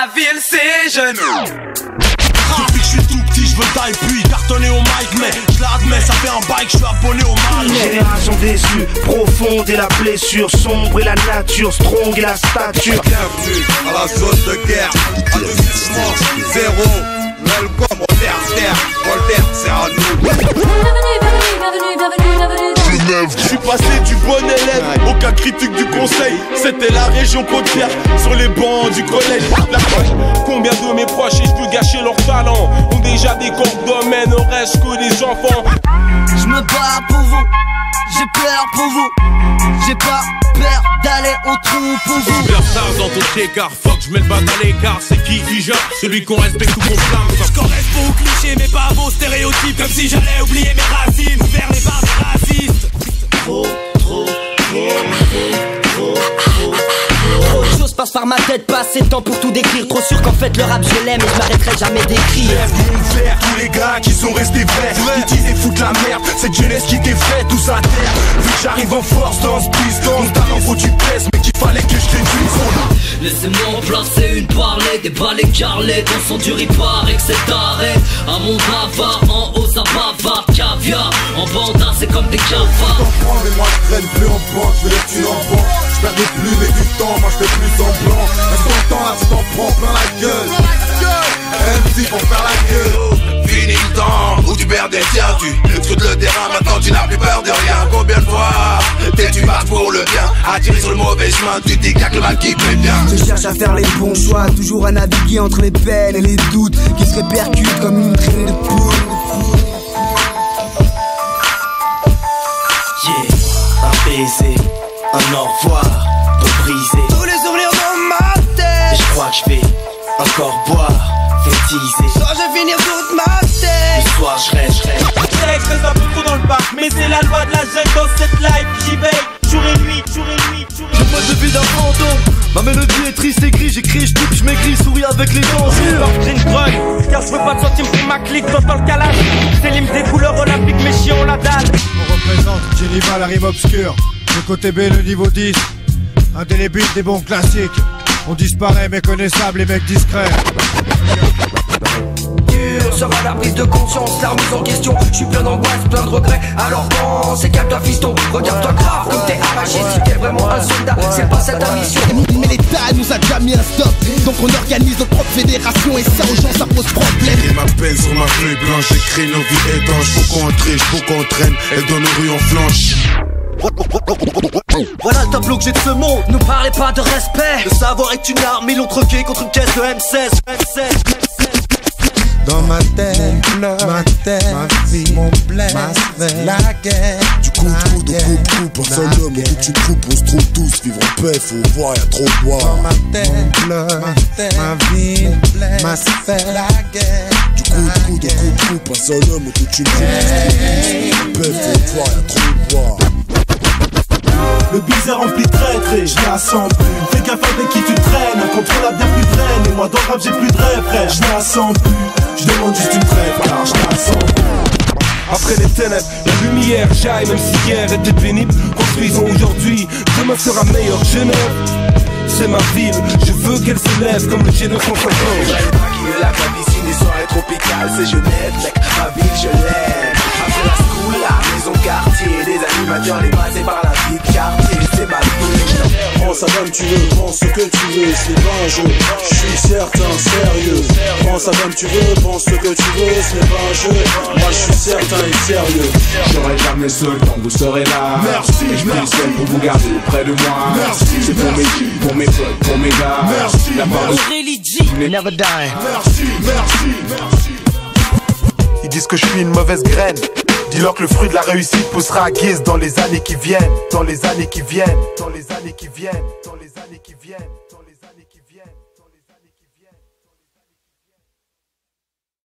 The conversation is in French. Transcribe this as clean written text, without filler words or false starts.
ma ville c'est jeune. Depuis que je suis tout petit, je veux taille puis cartonner au mic, mais je l'admets, ça fait un bail que je suis abonné au mal. Génération déçue, profonde et la blessure, sombre et la nature, strong et la stature. Bienvenue à la zone de guerre, adoucissement, zéro. Welcome au terre, Voltaire, c'est à nous. Je suis passé du bon élève au cas critique du conseil. C'était la région côtière sur les bancs du collège. Combien de mes proches, et je peux gâcher leur talent, ont déjà des corps d'hommes, ne reste que des enfants. Je me bats pour vous, j'ai peur pour vous. J'ai pas peur d'aller au trou pour vous. Superstar dans ton écart, fuck, je mets le bat à l'écart. C'est qui déjà? Celui qu'on respecte ou qu'on flamme. Je correspond aux clichés mais pas à vos stéréotypes. Comme si j'allais oublier mes racines, vers les bars des racistes. Trop de choses passent par ma tête, pas assez de temps pour tout décrire. Trop sûr qu'en fait le rap je l'aime et je m'arrêterai jamais d'écrire. Vers tous les gars qui sont restés vrais, qui disaient foutre la merde, cette jeunesse qui t'est faite, tout ça terre. Vu que j'arrive en force dans ce piste, mon talent faut du pèse, mais qu'il fallait que je réduise. Laissez-moi en placer une parlée, des balais carlés, dans son du ripard et que c'est arrêt. Un monde avare, en haut ça bavard, caviar. En bandin c'est comme des cafards. T'en prends mais moi je traîne plus en banque, je veux les tuer en banque. Je perdais plus mais du temps, moi je fais plus semblant. Reste ton temps là, tu t'en prends plein la gueule. MC pour faire la gueule. Fini le temps où tu perds des tiens, tu scrutes le terrain, maintenant tu n'as plus peur de rien. Combien de fois tu passes pour le bien, attiré sur le mauvais chemin, tu dis qu'il y a que le mal qui plaît bien. Je cherche à faire les bons choix, toujours à naviguer entre les peines et les doutes qui se répercutent comme une traînée de poule. Yeah, un baiser, un au revoir pour briser Tous les souvenirs dans ma tête. Et je crois que je vais encore boire, fétiser. Soit je vais finir toute ma tête. Le soir je reste. Je reste un peu trop dans le parc, mais c'est la loi de la jungle dans cette life. J'y veille, jour et nuit, jour et nuit, jour et nuit. Je mode de vie d'un fantôme. Ma mélodie est triste et grise, j'écris, je touche, je maigris, souris avec les dents. J'ai une drogue, car je veux pas de centimes pour ma clique dans le calage. C'est l'hymne des couleurs olympiques, mais chiant la dalle. On représente Geneva, la rime obscure. Le côté B, le niveau 10. Indélébile des bons classiques. On disparaît, méconnaissable, les mecs discrets. Sera la prise de conscience, la remise en question. Je suis plein d'angoisse, plein de regrets. Alors pense et calme-toi fiston. Regarde-toi grave comme t'es arraché. Si t'es vraiment un soldat, c'est pas cette ta mission. Mais l'État nous a déjà mis un stop. Donc on organise notre propre fédération. Et ça aux gens ça pose problème. Et ma peine sur ma feuille blanche, j'écris nos vies étanches. Faut qu'on triche, faut qu'on traîne. Et dans nos rues on flanche. Voilà le tableau que j'ai de ce monde. Nous parlez pas de respect. Le savoir est une arme, ils l'ont troqué contre une caisse de M16. Dans ma tête, ma vie, mon bled, ma sphère, la guerre. Du coup, coupe, un seul homme, toute une troupe, on se trouve tous, vivre en paix, faut voir, y'a trop de bois. Dans ma tête, ma vie, ma sphère, la guerre. Du coup, un seul homme, toute une troupe, on se trouve tous, vivre en paix, faut voir, y'a trop de bois. Le bise est rempli de traîtres et je la sens plus. Fais gaffe avec qui tu traînes, incontrôlable bien plus traîne. Et moi dans le rap j'ai plus de rêve frère, je la sens plus. Je demande juste une trêve car je la sens plus. Après les ténèbres, la lumière jaille. Même si hier était pénible, construisons aujourd'hui. Demain sera meilleur, Genève. C'est ma ville, je veux qu'elle s'élève comme le G250. J'arrive pas qui est la clandestine des soirées tropicales. C'est Genève, mec, ma ville je l'aime. Après la school, la maison quartier. Des animateurs, les passés par la vie de quartier. C'est ma ville. Prends ça comme tu veux, prends ce que tu veux, ce n'est pas un jeu. Je suis certain, sérieux. Prends ça comme tu veux, prends ce que tu veux, ce n'est pas un jeu. Moi je suis certain et sérieux. J'aurai jamais seul tant que vous serez là. Merci, et je prie seul pour vous garder près de moi. Merci, c'est pour mes filles, pour mes potes, pour mes gars. Merci, la part de never die. Merci. Ils disent que je suis une mauvaise graine. Dis-leur que le fruit de la réussite poussera à guise dans les années qui viennent. Dans les années qui viennent. Dans les années qui viennent. Dans les années qui viennent.